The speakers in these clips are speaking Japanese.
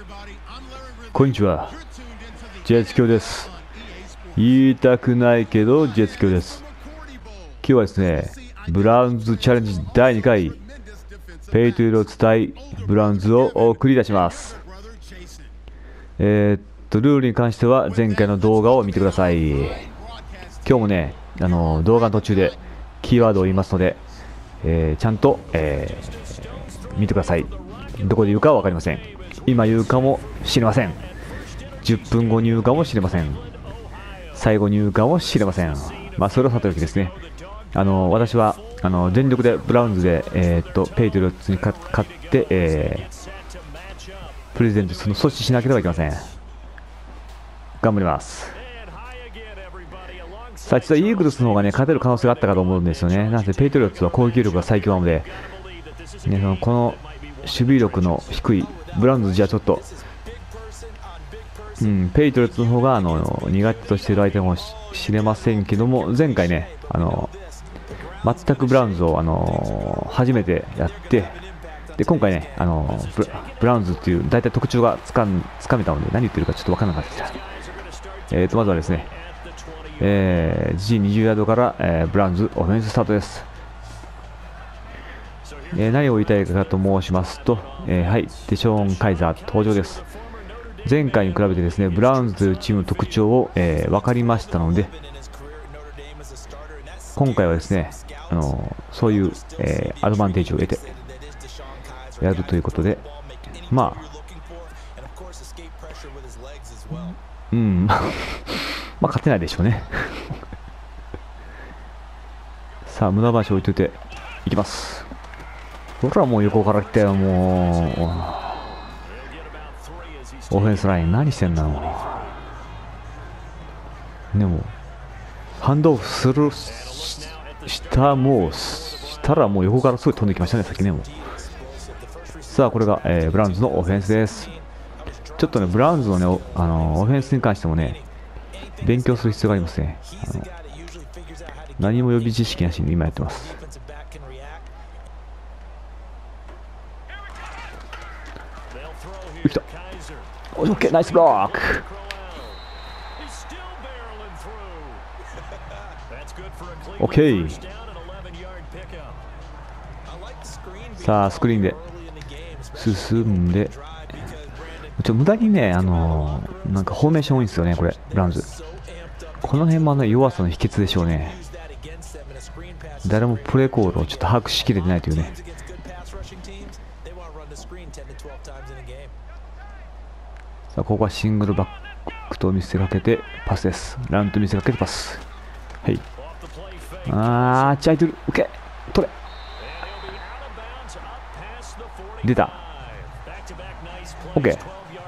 こんにちは、ジェツキョです。言いたくないけどジェツキョです。今日はですね、ブラウンズチャレンジ第2回ペイトゥーロツ対ブラウンズをお送りいたします。ルールに関しては前回の動画を見てください。今日もね、動画の途中でキーワードを言いますので、ちゃんと、見てください。どこで言うかは分かりません。今言うかもしれません。10分後に言うかもしれません。最後に言うかもしれません。まあそれはさておきですね。私は全力でブラウンズで、ペイトリオッツに勝って、プレゼントするのを阻止しなければいけません。頑張ります。さあ、実はイーグルスの方がね、勝てる可能性があったかと思うんですよね。なぜペイトリオッツは攻撃力が最強なので、ね、この守備力の低いブラウンズじゃちょっと、ペイトリオッツの方が苦手としている相手かもしれませんけども、前回ね、全くブラウンズを初めてやって、で今回ね、ブラウンズっていう大体特徴がつかめたので、何言ってるかちょっと分からなかったです。まずはですね、G20 ヤードから、ブラウンズオフェンススタートです。何を言いたいかと申しますと、はい、デショーン・カイザー登場です。前回に比べてですね、ブラウンズというチームの特徴を、分かりましたので、今回はですね、そういう、アドバンテージを得てやるということで、まあ、まあ勝てないでしょうね。さあ、無駄橋置いといていきます。僕らもう横から来たよ、もう。オフェンスライン、何してんだろう。でも、ハンドオフする、したらもう横からすぐ飛んできましたね、さっきね、もう。さあ、これが、ブラウンズのオフェンスです。ちょっとね、ブラウンズのね、オフェンスに関してもね、勉強する必要がありますね。何も予備知識なしに今やってます。来た。オッケー、ナイスブロック。オッケー。さあ、スクリーンで進んで、無駄にね、なんかフォーメーション多いんですよね、これ、ブラウンズ。この辺も弱さの秘訣でしょうね。誰もプレーコールをちょっと把握しきれてないというね。さあ、ここはシングルバックと見せかけてパスです。ランと見せかけてパス。はい。あっち空いてる。オッケー。取れ。出た。オッケー。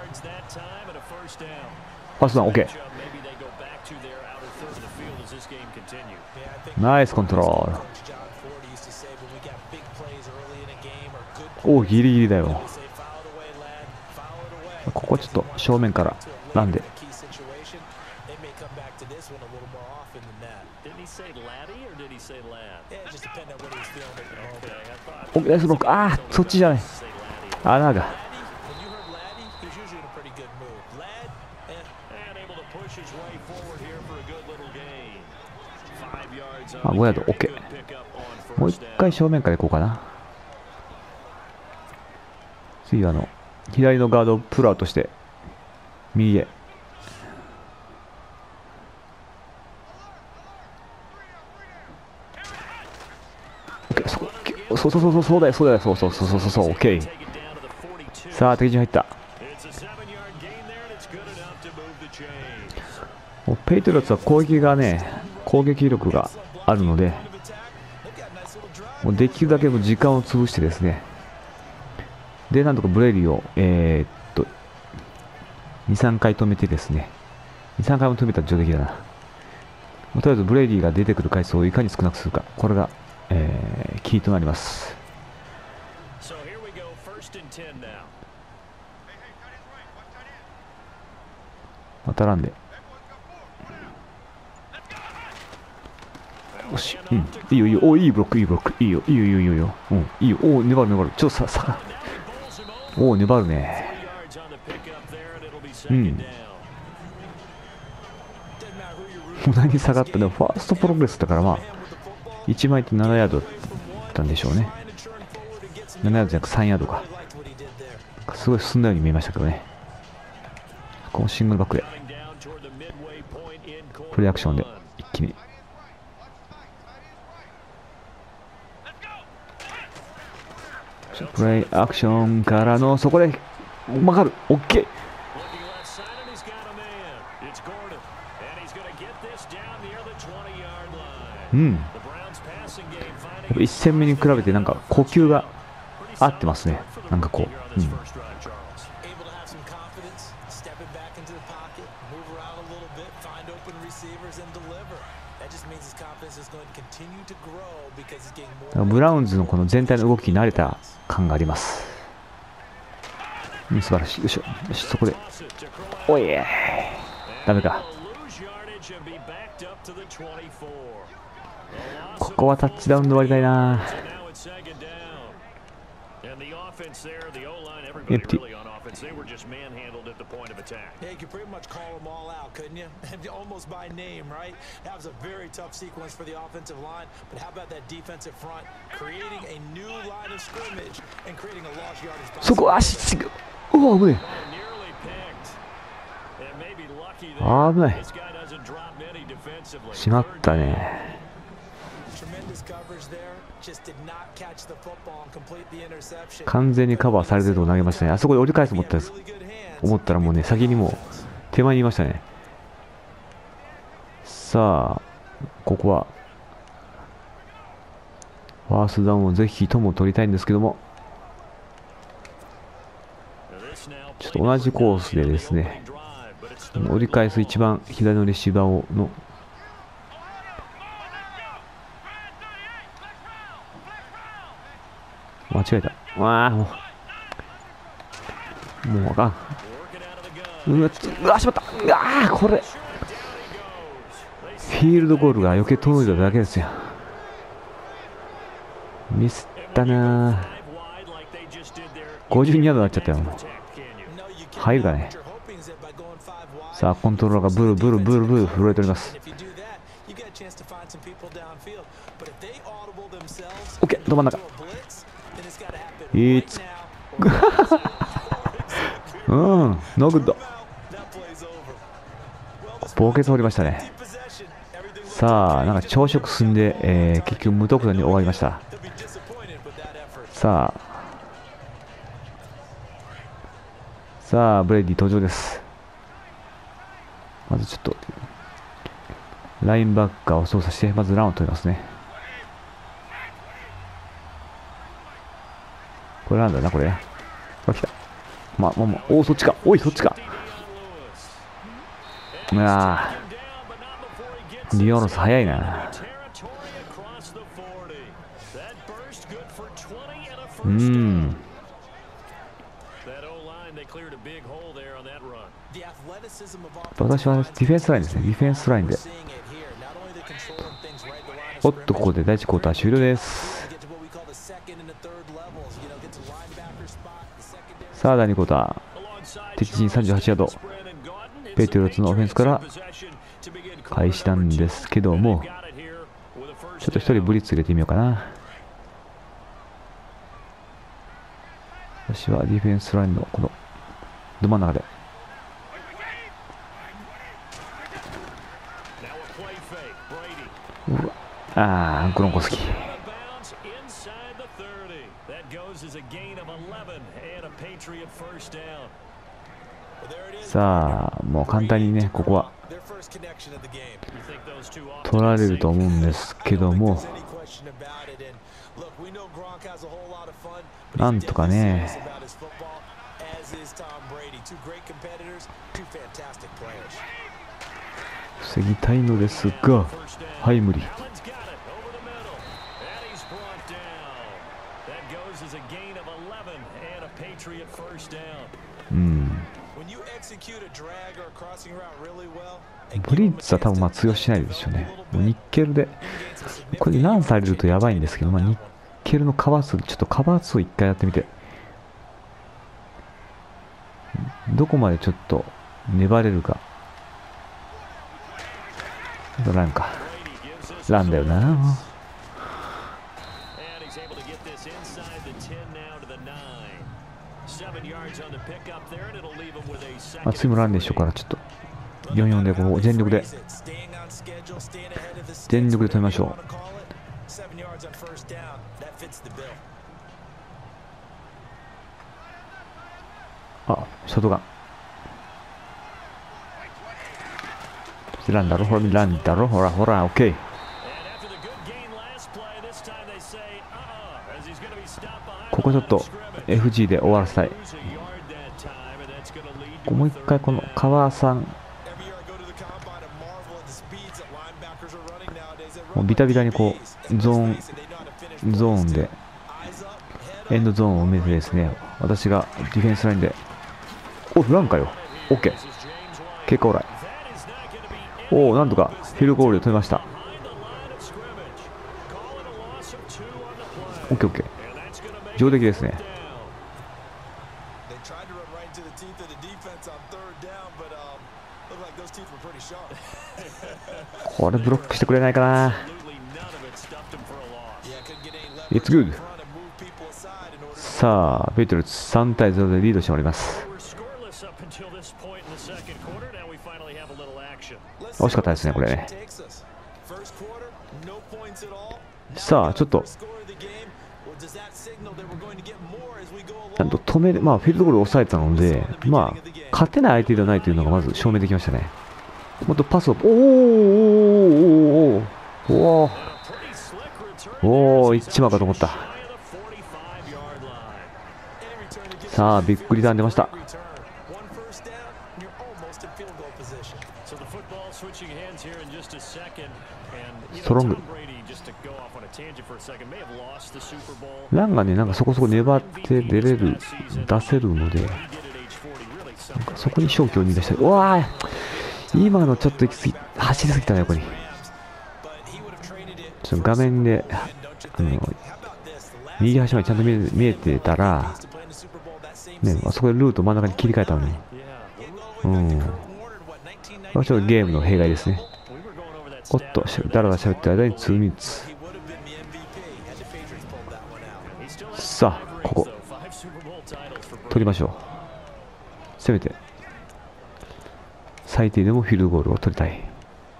パスダウン、オッケー。ナイスコントロール。おお、ギリギリだよ。ここちょっと正面からなんで。おナイスブロック。ああ、そっちじゃない。穴が。5ヤード、OK。もう一回正面から行こうかな。次は左のガードをプルアウトして、右へ。OK、そうだよ、OK。さあ、敵陣入った。ペイトリオッツは攻撃力があるので、もうできるだけ時間を潰してですね、で、なんとかブレイリーを、2、3回止めてですね、2、3回も止めたら上出来だな。とりあえずブレイリーが出てくる回数をいかに少なくするか、これが、キーとなります。またらんで。よし、いいよ、おいいブロック、いいよ、いいよ、いいよ、お粘る、ちょっと粘るね。 うん。何下がったでもファーストプログレスだからまあ1枚って7ヤードだったんでしょうね。7ヤードじゃなく3ヤードか。すごい進んだように見えましたけどね。このシングルバックでプレイアクションで一気にプレイアクションからのそこで曲がる。 OK。 うん。1戦目に比べてなんか呼吸が合ってますね。なんかこう、うん、ブラウンズのこの全体の動きに慣れた感があります。うん、素晴らしい。よいしょ、よし、そこでおい、ダメか。ここはタッチダウンで終わりたいな。エンプティ。 Yeah, you could pretty much call them all out, couldn't you? Almost by name, right? That was a very tough sequence for the offensive line. But how about that defensive front creating a new line of scrimmage and creating a lost yardage? そこ足違う。うわ、危ない。危ない。しまったね。完全にカバーされてるとこ投げましたね。あそこで折り返すと思ったらもうね、先にもう手前にいましたね。さあ、ここはファーストダウンをぜひとも取りたいんですけども、ちょっと同じコースでですね、折り返す一番左のレシーバーの間違えた。わあ、もうあかん。うわ、しまった。うわ、これフィールドゴールが余計遠いだけですよ。ミスったな。52ヤードになっちゃったよ。入るかね。さあ、コントローラーがブルブルブルブル震えております。OK、ど真ん中。うん、ノーグッド。ボケ通りましたね。さあ、なんか朝食進んで、結局無得点に終わりました。さあ、ブレイディ登場です。まずちょっと、ラインバッカーを操作して、まずランを取りますね。これなんだな、これ。あ、来た。お、そっちか。おい、そっちか。リオロス早いな。私はディフェンスラインですね。ディフェンスラインで。おっと、ここで第1クォーター終了です。さあ、第2クォーター。敵陣38ヤード。ペイトリオッツのオフェンスから開始なんですけども、ちょっと1人ブリッツ入れてみようかな。私はディフェンスラインのこのど真ん中で。グロンコスキー。さあ、もう簡単にね、ここは取られると思うんですけども、なんとかね、防ぎたいのですが、はい、無理。ブリッツは多分通用しないでしょうね。もうニッケルで、これランされるとやばいんですけど、ニッケルのカバー数、ちょっとカバー数を一回やってみて、どこまでちょっと粘れるか。ランか。ランだよな。次もランでしょうから、ちょっと44でこう全力で止めましょう。ショートガン。ランだろ、ほら、ランだろ、ほら、ほら、オッケー。ここちょっと FG で終わらせたい。もう一回この川さん、もうビタビタにこうゾーンでエンドゾーンを埋めてですね、私がディフェンスラインで、ランかよ、OK、結果オーライ。なんとかフィールドゴールで止めました。OK、上出来ですね。これブロックしてくれないかな。It's good。さあ、ペイトリオッツ3対0でリードしております。惜しかったですね、これね。さあ、ちょっとちゃんと止める、フィールドゴールを抑えたので、勝てない相手ではないというのがまず証明できましたね。もっとパスを、いっちまうかと思った。さあ、びっくりターン出ました。ストロング。ランがね、なんかそこそこ粘って出せるので、なんかそこに勝機を見出したい。今のちょっと走りすぎたね、横に。ちょっと画面で、右端までちゃんと見えてたら、ね、あそこでルート真ん中に切り替えたのに。ちょっとゲームの弊害ですね。だらだら喋ってる間に2ミニッツ。さあ、ここ取りましょう。せめて最低でもフィールドゴールを取りたい。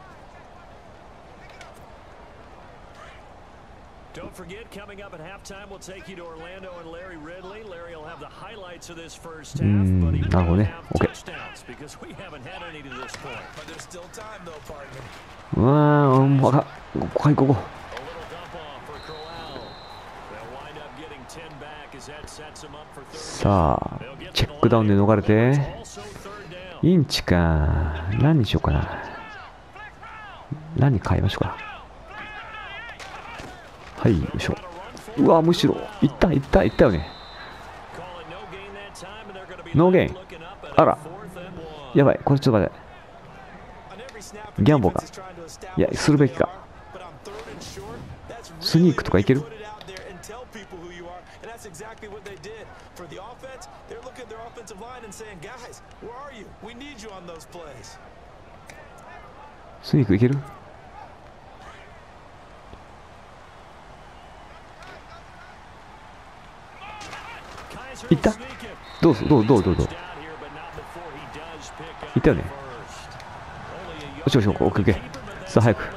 なるほどね。OK。ここ。さあ、チェックダウンで逃れて、インチか。何にしようかな。何に変えましょうか。はい、よいしょ。むしろ、いったよね。ノーゲイン。あら。やばい、これちょっと待って。ギャンボか。いや、するべきか。スニークとかいける？スニークいける？いった？どういったよね。オッケー。さあ、早く。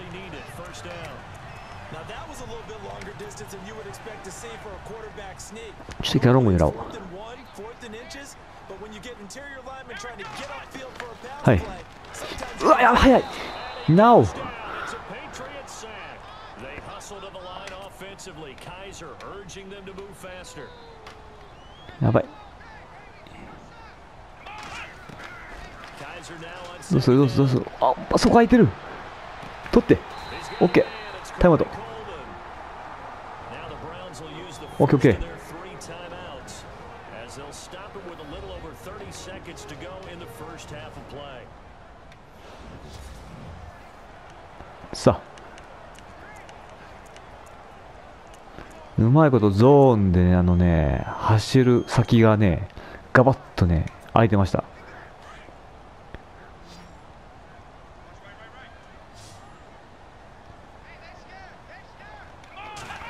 ちょっと一回ロング狙おう。はい。やばい、早い。なお。やばい。どうする。そこ空いてる。取って。オッケー。タイムアウト。オッケー。さあ、うまいことゾーンでね、走る先がね、ガバッとね、空いてました。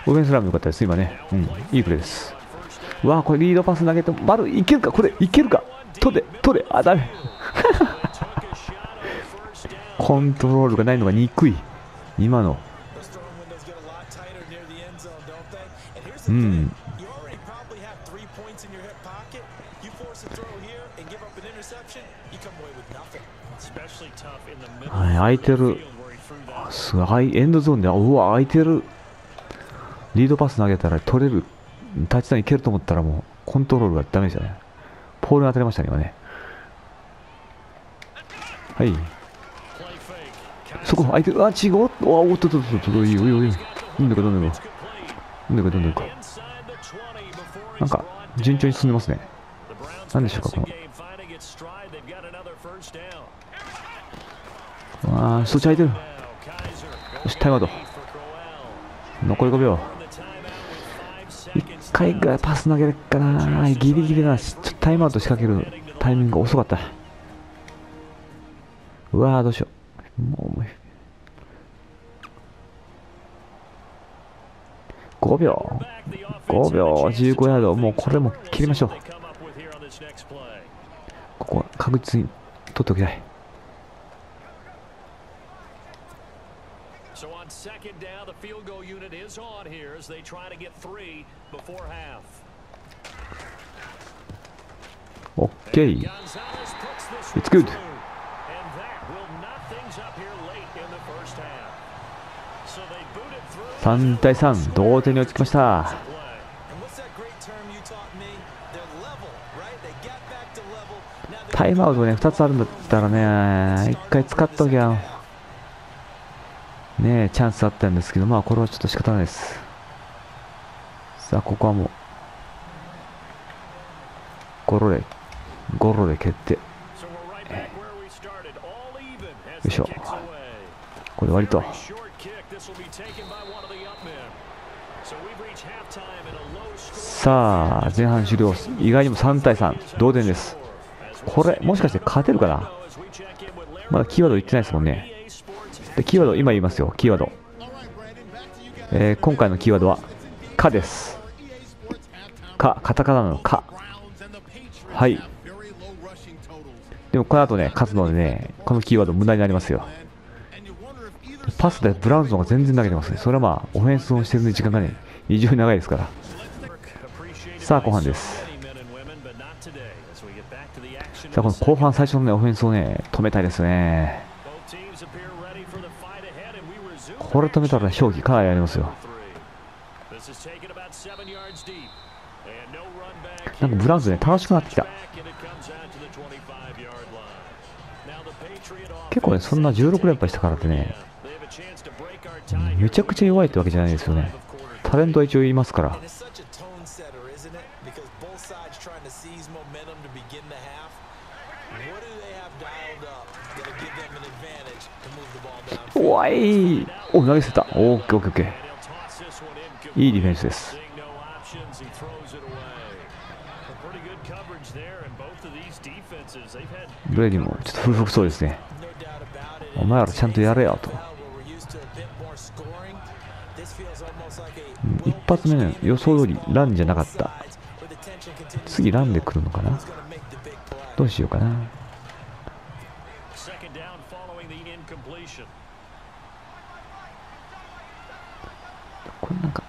オフェンスラインも良かったです、今ね。うん、いいプレーです。うわー、これリードパス投げて、丸いけるか、これいけるか。取れ、取れ、あ、ダメ。コントロールがないのが憎い。今の。うん。はい、空いてる。すごい、エンドゾーンで、うわ、空いてる。リードパス投げたら取れる。タッチダウンいけると思ったらもう、コントロールがダメでしたね。ポールに当たりましたね、今ね。はい。そこ、空いてる。あ、違う。おっとっとっと、いいよ、いいよ、いいよ。どんどんか、どんどんか。どんどんか、どんどんか。なんか、順調に進んでますね。なんでしょうか、この。ああ、そっち空いてる。よし、タイムアウト。残り5秒。1回ぐらいパス投げるかな。ギリギリだな。ちょっとタイムアウト仕掛けるタイミングが遅かった。うわー、どうしよう。もう、5秒。5秒、15ヤード。もうこれも切りましょう。ここは確実に取っておきたい。オッケー。It's good。3対3、同点に追いつきました。タイムアウトね、2つあるんだったらね、1回使っときゃ、ね、チャンスあったんですけど、まあ、これはちょっと仕方ないです。さあ、ここはもう、ゴロで蹴って、よいしょ。これで終わりと。さあ、前半終了。意外にも3対3、同点です。これ、もしかして勝てるかな。まだキーワード言ってないですもんね。で、キーワード、今言いますよ、キーワード。今回のキーワードは、かです。か、カタカナのか。はい。でも、この後ね、勝つのでね、このキーワード無駄になりますよ。パスでブラウンズの方が全然投げてますね。それはまあ、オフェンスをしてる時間がね、異常に長いですから。さあ、後半です。さあ、この後半最初のね、オフェンスをね、止めたいですね。これ止めたら勝機かなりありますよ。なんかブラウンズね、楽しくなってきた。結構ね、そんな16連敗したからってね、めちゃくちゃ弱いってわけじゃないですよね。タレントは一応言いますから。おい、お、投げ捨てた。オッケーオッケーオッケー。いいディフェンスです。ブレイディもちょっと不服そうですね。お前らちゃんとやれよと。一発目の予想通りランじゃなかった。次ランで来るのかな。どうしようかな。これなんか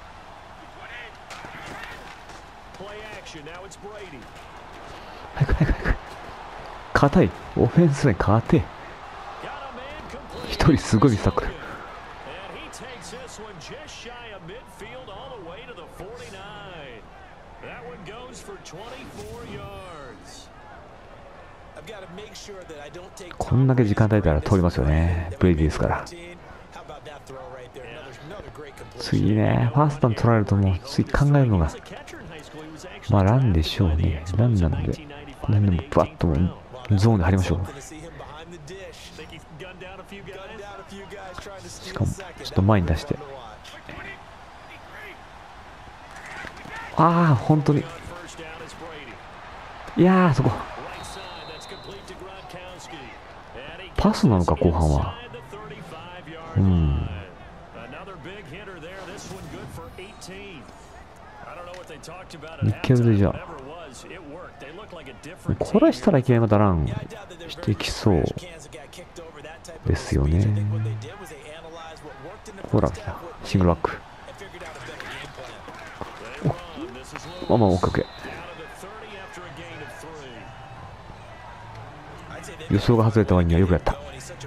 早く早く早く。硬い。オフェンスに硬い。一人すごいミスタックル。こんだけ時間与えたら通りますよね。ブレイディですから。次ね、ファーストに取られるともう次考えるのが、まあランでしょうね。ランなんで、この辺でもバッともゾーンで張りましょう。しかもちょっと前に出して、ああ本当に、いやーそこパスなのか後半は。 いけるでじゃあ。これしたらいけまだらんしてきそうですよね。ほら、シングルバック。まあまあ、オッケー。予想が外れた割にはよくやった。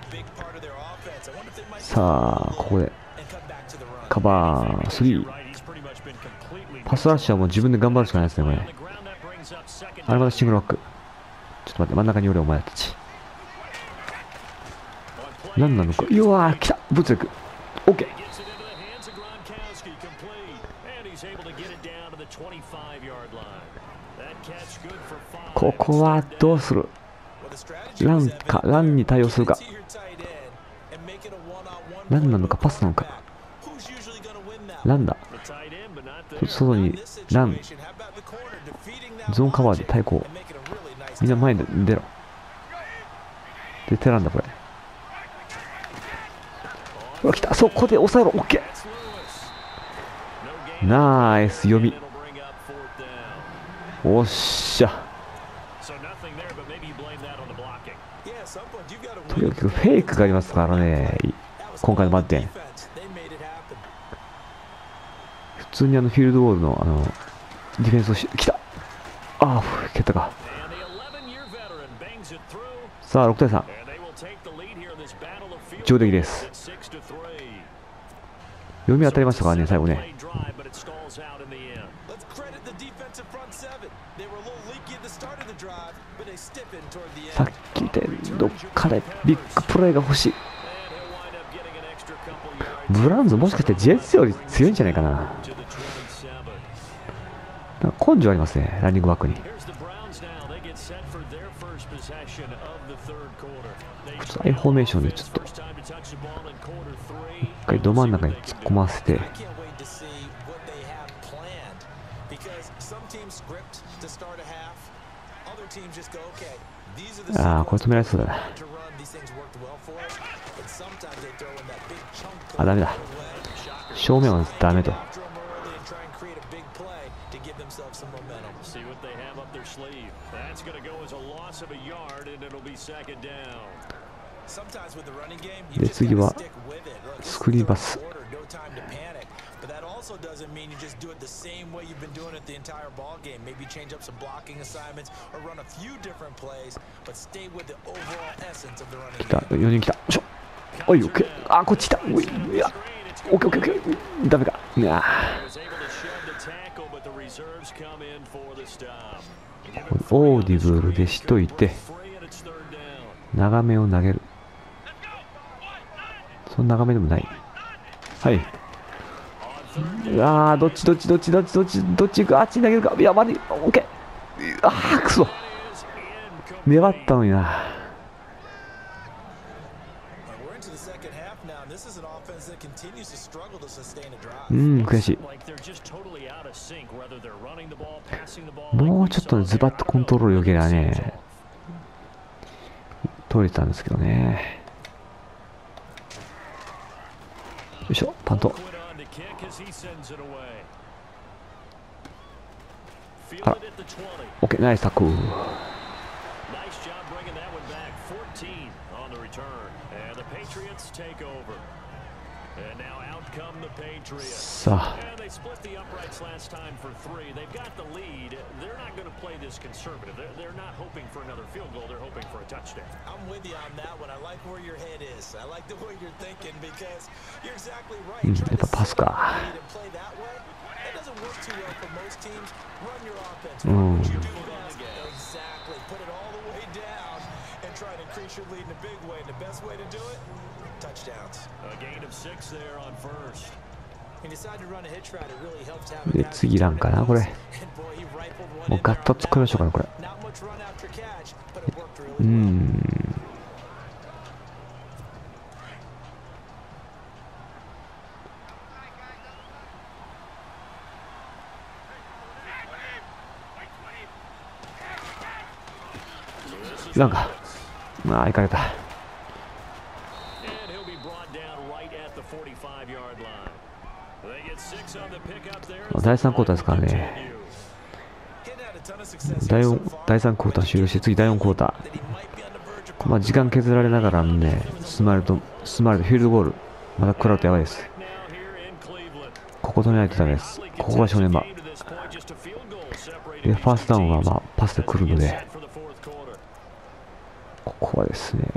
さあ、ここでカバー3。パスラッシュはもう自分で頑張るしかないですね、これ。あれまだシングルバック。ちょっと待って、真ん中におれ、お前たち。何なのか。うわー、来た物力。オッケー。ここはどうする。ランに対応するか。何なのか、パスなのか。ランだ。外にラン。ゾーンカバーで対抗。みんな前で出ろ。出てらんだ、これ。うわ、来た。そこで抑えろ。オッケー。ナイス読み。おっしゃ。とにかくフェイクがありますからね、今回の満点。普通にフィールドゴールのディフェンスを来た。ああ、蹴ったか。さあ、6対3。上出来です。読み当たりましたからね、最後ね。さっきでどっかでビッグプレーが欲しい。ブラウンズもしかしてジェッツより強いんじゃないかな。なんか根性ありますね、ランニングバックに。アイフォーメーションでちょっと一回ど真ん中に突っ込ませて。ああ、これ止められそうだな。あ、ダメだ。正面はダメと。で、次はスクリーンパス。 But that also doesn't mean you just do it the same way you've been doing it the entire ball game. Maybe change up some blocking assignments or run a few different plays, but stay with the overall essence of the running game. 4人来た。おい、オッケー。あ、こっち来た。おい、いや。オッケー、オッケー、オッケー。ダメか。いや。オーディブルでしといて、長めを投げる。そんな長めでもない。はい。ああ、どっち行く。あっちに投げるか。いや、まだいい。オッケー。ああ、くそ。粘ったのにな。悔しい。もうちょっとズバッとコントロールよけりゃね、取れたんですけどね。よいしょ、パント。あら、OK、ナイスタックル。さあ、やっぱパスか。で、次ランかな、これ。もうガッと突っ込みましょうかね、これ。なんか、まあ、行かれた。 第3クォーターですからね。第3クォーター終了して次第4クォーター。まあ時間削られながらね、進まれるとフィールドゴールまた食らうとやばいです。ここ止めないとダメです。ここが正念場で、ファーストダウンはまあパスで来るので、ここはですね、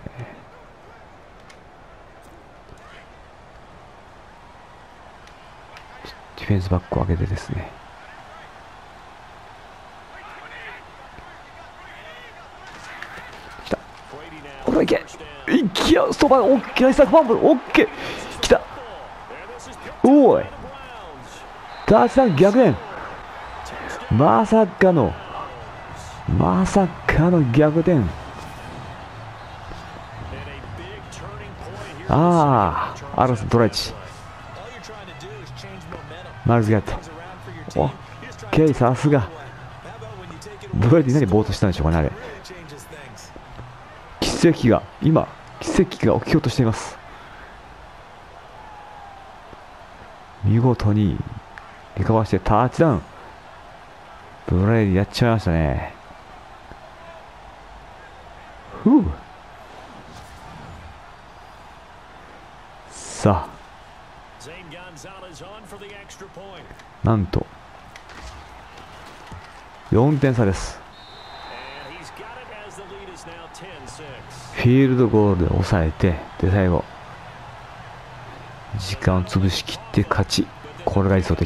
ディフェンスバックを上げてですね、来た、これはいけ、いきや、ストーバー、大きなサックファンブル、オッケー、来た、おい、タッチダウン逆転、まさかの逆転。ああ、アロスドライチ、マルズ・ギャット、オッケー、さすが。ブレディ何ボートしたんでしょうかね、あれ。奇跡が起きようとしています。見事にリカバーしてタッチダウン。ブレディやっちゃいましたね。さあ、なんと4点差です。フィールドゴールで抑えて、で最後時間を潰しきって勝ち。これが理想的。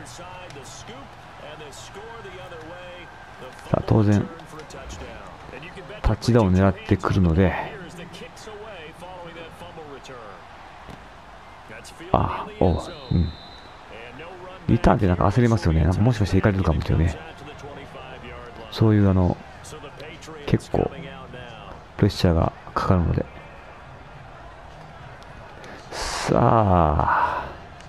さあ当然タッチダウンを狙ってくるので、リターンってなんか焦りますよね。なんかもしかしていかれるかもっていうね、そういう結構プレッシャーがかかるので。さあ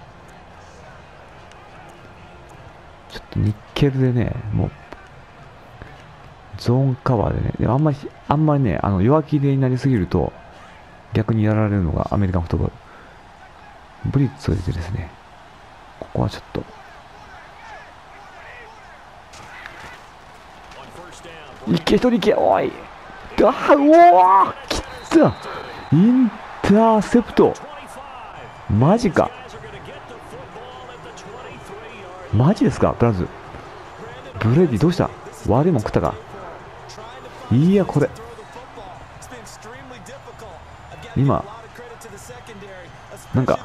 ちょっとニッケルでね、もうゾーンカバーでね、でもあんまりね、弱気でになりすぎると逆にやられるのがアメリカンフットボール。ブリッツを入れてですね、ここはちょっといけ、一人いけ、おい、うわー、きったインターセプト、マジか、マジですか。ブラウンズ、ブレディどうした、悪いもん食ったか。いや、これ今なんか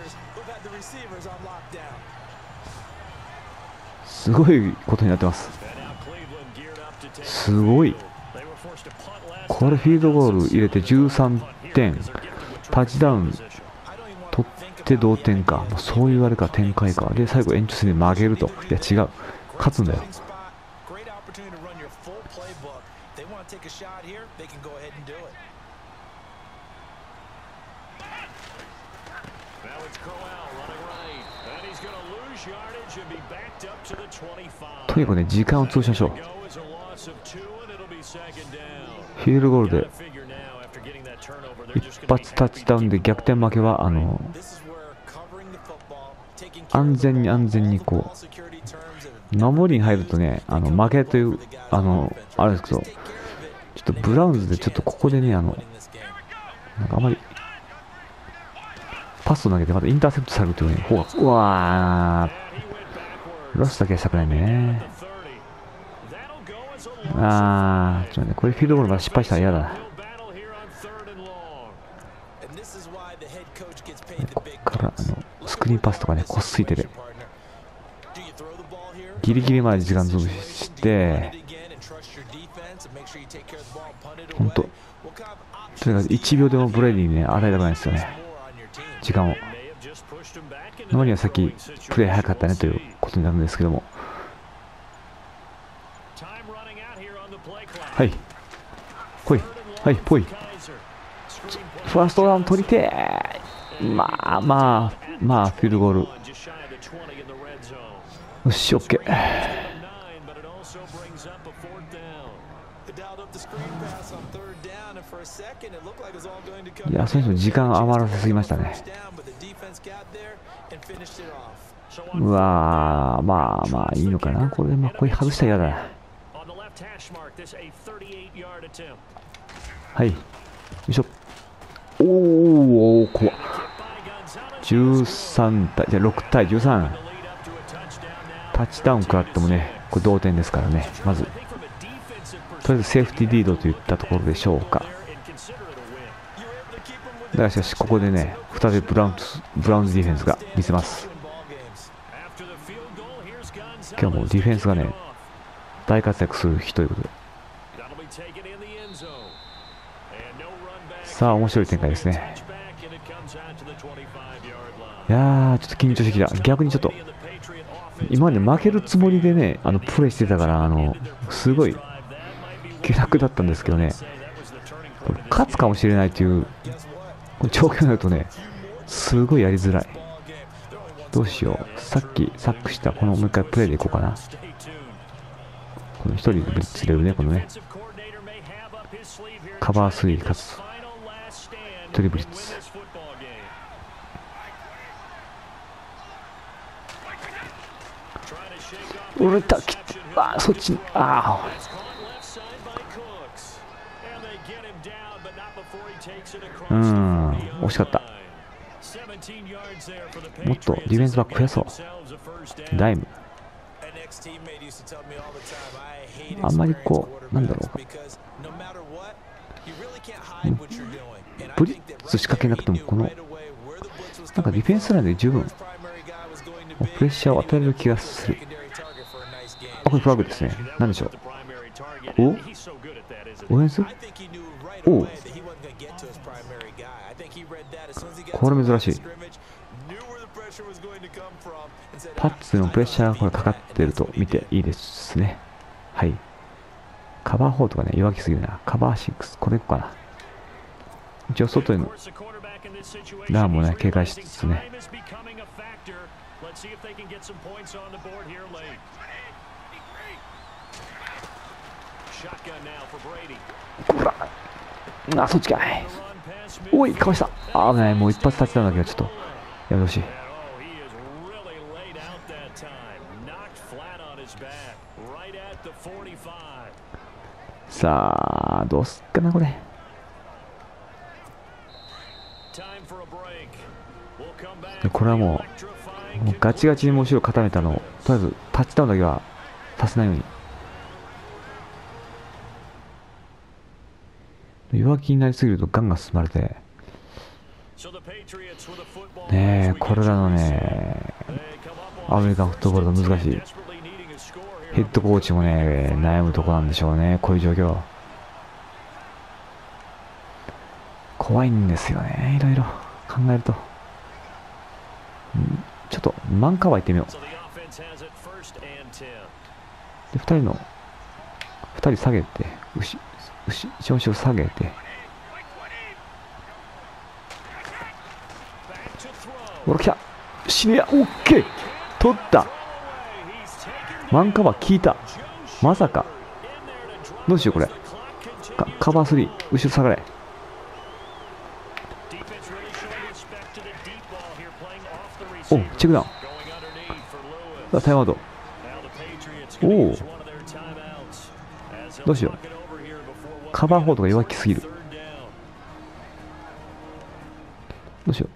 すごいことになってます。すごい、これフィールドゴール入れて13点、タッチダウン取って同点か、そういうあれか、展開か。で最後延長戦で曲げると。いや違う、勝つんだよ。とにかくね、時間を潰しましょう。フィールドゴールで一発タッチダウンで逆転負けは安全にこう守りに入るとね、負けというあれですけど、ちょっとブラウンズでちょっとここでね、なんかあまりパスを投げてまたインターセプトされるというね、うわー、ロスだけはしたくないね。ちょっとね、これフィールドゴールまだ失敗したら嫌だな。こっからスクリーンパスとかね、こっすいててギリギリまで時間潰して、本当とにかく1秒でもブレディにね与えたくないですよね、時間を。のにはさっきプレー早かったねということになるんですけども、はい来い、はいぽい、ファーストダウン取りてー。まあフィールドゴール、よし、オッケー。 いや、それ以上時間余らせすぎましたね。うわー、まあまあいいのかな。これ、まあ、これ外したら嫌だな。はい。よいしょ。おお、怖っ。13対、じゃあ6対13。タッチダウン食らってもね、これ同点ですからね。まず、とりあえずセーフティーリードといったところでしょうか。だからしかし、ここでね、再びブラウンズディフェンスが見せます。今日もディフェンスがね、大活躍する日ということで。さあ、面白い展開ですね。いやー、ちょっと緊張してきた。逆にちょっと、今まで負けるつもりでね、プレーしてたから、すごい気楽だったんですけどね、勝つかもしれないという状況になるとね、すごいやりづらい。どうしよう。さっきサックしたこのもう一回プレーでいこうかな。この一人でブリッツ入れるね、このね。カバー3かつ一人ブリッツ。俺たき、あ、そっち、ああ。惜しかった。もっとディフェンスバック増やそう。ダイム。あんまりこう、なんだろうか。ブリッツ仕掛けなくても、この、なんかディフェンスラインで十分、プレッシャーを与える気がする。あ、これフラグですね。なんでしょう。おオフェンスおお。これ珍しい。パッツのプレッシャーがこれかかってると見ていいですね。はい。カバー4とかね、弱気すぎるな。カバー6、これいこうかな。一応外へのラーンもね、警戒しつつね。ほら、あ、そっちかい。おい、かわした。あ、危ない。もう一発立ちたんだけど、ちょっとやめてほしい。さあ、どうすっかな、これ。これはもうガチガチにもう後ろ固めたのを、とりあえずタッチダウンだけはさせないように。弱気になりすぎるとガンガン進まれて。ねえ、これらのね、アメリカンフットボールが難しい。ヘッドコーチもね、悩むとこなんでしょうね、こういう状況。怖いんですよね、いろいろ考えると。ちょっとマンカバー行ってみよう。で、2人下げて、調子を下げて。ほら、来た。死ねや、オッケー取った。マンカバー効いた。まさか。どうしよう、これ。カバー3、後ろ下がれ。お、チェックダウン。タイムアウト。おお。どうしよう。カバー4とか弱気すぎる。どうしよう。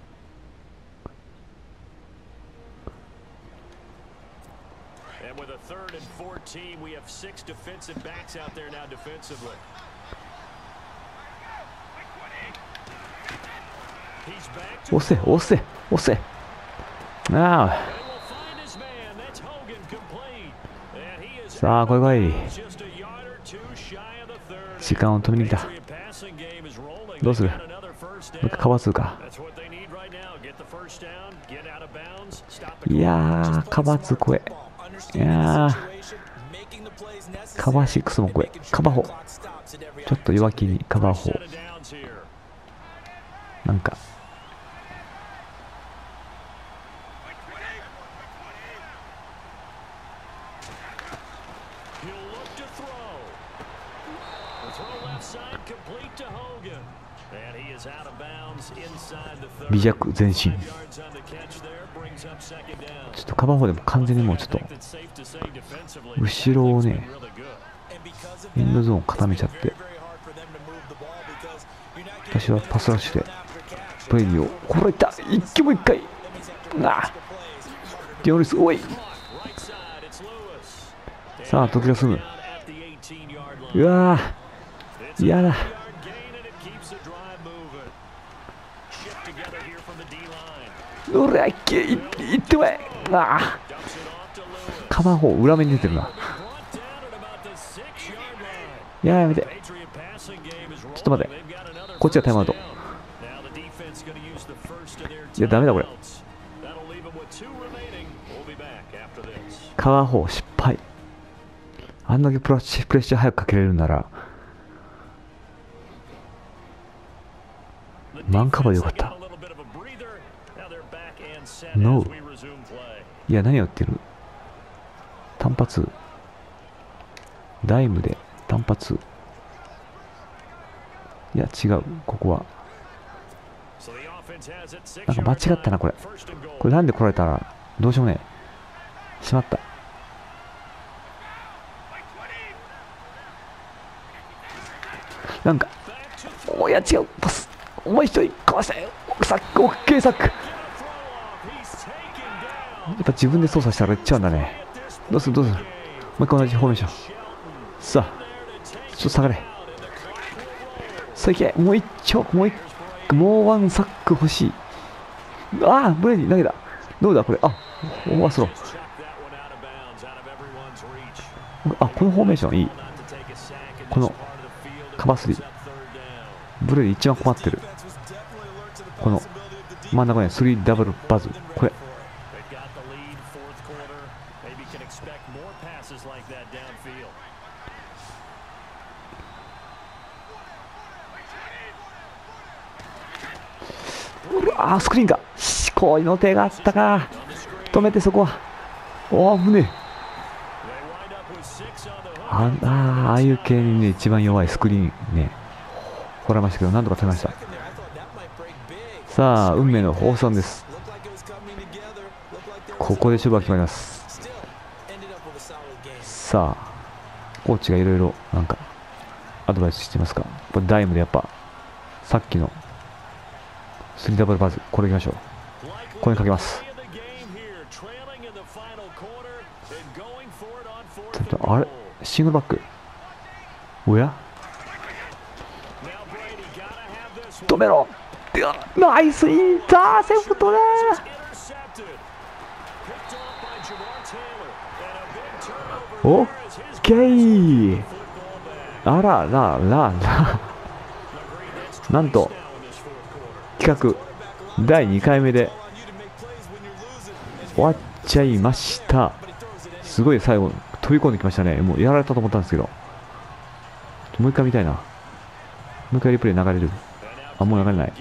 押せ、押せ、押せ。ああ。さあ、来い来い。時間を止めに来た。どうする？もう一回カバー2か。いやー、カバー2怖え。いやー、カバー6も怖え。カバー4。ちょっと弱気にカバー4。なんか。 微弱前進。ちょっとカバー方でも完全にもうちょっと後ろをね、エンドゾーン固めちゃって、私はパスラッシュでプレイを、これいった、一気もう一回、ディオリス、おい、さあ時が済む。うわー、やだ。うらいけ、いってまえ。カバー方裏目に出てるな。いや、やめて。ちょっと待って、こっちはタイムアウト。いや、ダメだこれ。カバー方失敗。あんだけプレッシャー早くかけれるならマンカバーでよかった。ノー。いや、何を言ってる。単発ダイムで単発。いや違う、ここはなんか間違ったな。これなんで来られたらどうしようもねえ。しまった。なんか、おや違う、パス、お前一人かわしたよ。サック、オッケーサック。やっぱ自分で操作したらいっちゃうんだね。どうする。もう一回同じフォーメーション。さあ、ちょっと下がれ。さあいけ、もう一丁、もうワンサック欲しい。ブレディ投げた。どうだこれ。オーバースロー。このフォーメーションいい。このカバースリー、ブレディ一番困ってる。この真ん中に3ダブルバズ、これスクリーンか。こういうの手があったか。止めて、そこは危ねえ。ああいう系にね、一番弱いスクリーンね、掘られましたけど、なんとか取れました。さあ、運命の放送です。ここで勝負が決まります。さあ、コーチがいろいろなんかアドバイスしてますか。これダイムでやっぱさっきの3ダブルバズ、これいきましょう。これにかけます。ちょっとあれ、シングルバック、おや止めろ。ナイスインターセプトだ。オッケー。なんと企画第2回目で終わっちゃいました。すごい最後飛び込んできましたね。もうやられたと思ったんですけど、もう一回見たいな。もう一回リプレイ流れる。もう流れない。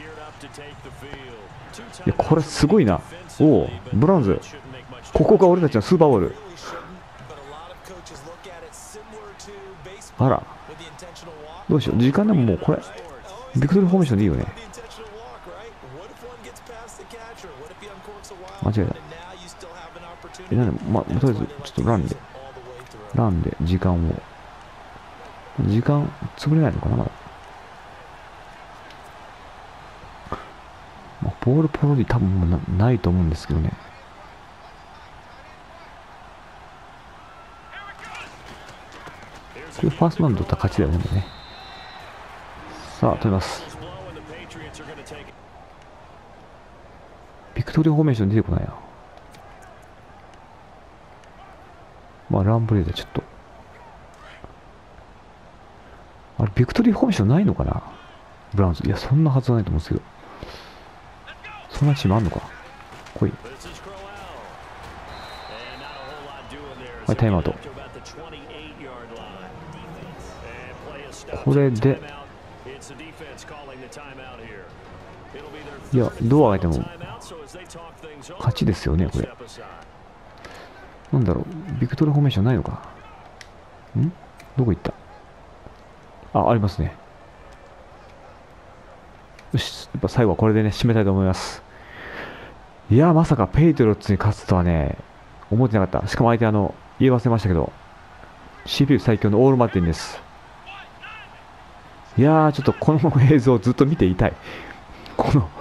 いや、これすごいな。ブラウンズ、ここが俺たちのスーパーボール。どうしよう、時間でももうこれビクトリーフォーメーションでいいよね。間違えた。なんで、とりあえずちょっとランで時間潰れないのかな。まだボールポロリ多分もうないと思うんですけどね。これファーストラウンド取ったら勝ちだよね、もうね。さあ、取ります。ビクトリーフォーメーション出てこないな。ランブレーでちょっと。あれ、ビクトリーフォーメーションないのかな、ブラウンズ。いや、そんなはずはないと思うんですけど。そんなチームあんのか。来い。はい、タイムアウト。これで、いや、どうあげても勝ちですよね、これ。なんだろう、ビクトリーフォーメーションないのか。どこ行った。 ありますね。よし、やっぱ最後はこれでね、締めたいと思います。いやー、まさかペイトリオッツに勝つとはね、思ってなかった。しかも相手言い忘れましたけど、CPU 最強のオールマーティンです。いやー、ちょっとこの映像をずっと見ていたい。この、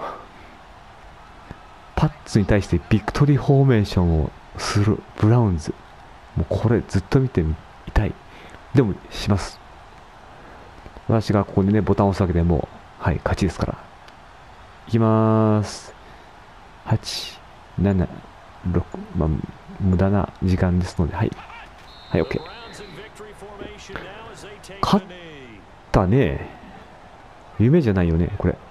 パッツに対してビクトリーフォーメーションをするブラウンズ。もうこれずっと見てみたい。でも、します。私がここでね、ボタンを押すだけでもう、はい、勝ちですから。いきまーす。8、7、6、まあ、無駄な時間ですので、はい。はい、OK。勝ったね。夢じゃないよね、これ。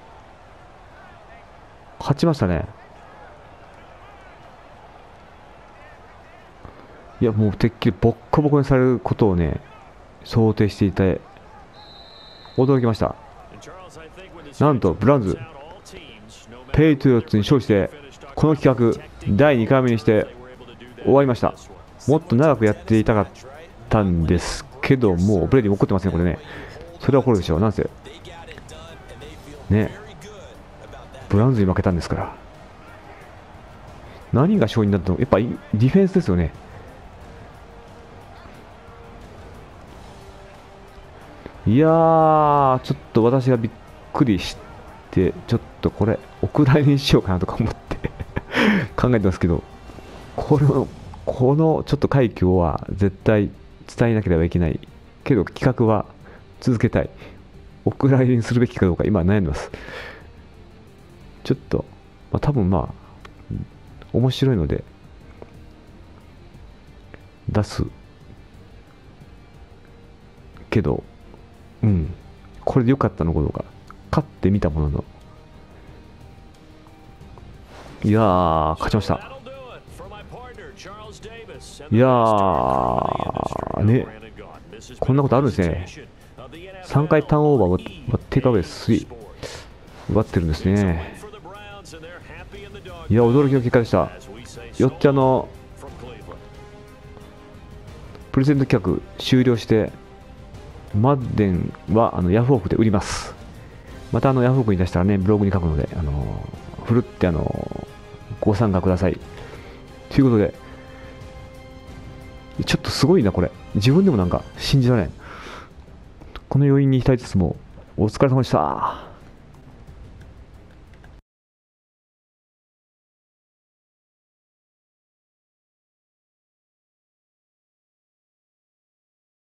勝ちましたね。いや、もうてっきりボッコボコにされることをね、想定していて、驚きました。なんと、ブラウンズ、ペイトリオッツに勝利して、この企画、第2回目にして終わりました。もっと長くやっていたかったんですけども、ブレディ怒ってますね、これね。それは怒るでしょう、なんせ。ね。ブラウンズに負けたんですから。何が勝因だったの？やっぱりディフェンスですよね。いやー、ちょっと私がびっくりして、ちょっとこれ、お蔵入りにしようかなとか思って考えてますけど、このちょっと快挙は絶対伝えなければいけない。けど企画は続けたい。お蔵入りにするべきかどうか今悩んでます。ちょっと、多分面白いので、出す。けど、これで良かったのかどうか。勝ってみたものの。いやー、勝ちました。いやー、ね。こんなことあるんですね。3回ターンオーバーをテイクアウェイ3奪ってるんですね。いや、驚きの結果でした。よっちゃのプレゼント企画終了して、マッデンはヤフオクで売ります。またヤフオクに出したらね、ブログに書くので、ふるってご参加ください。ということで、ちょっとすごいな、これ。自分でもなんか信じられん。この要因に浸りつつも、お疲れ様でした。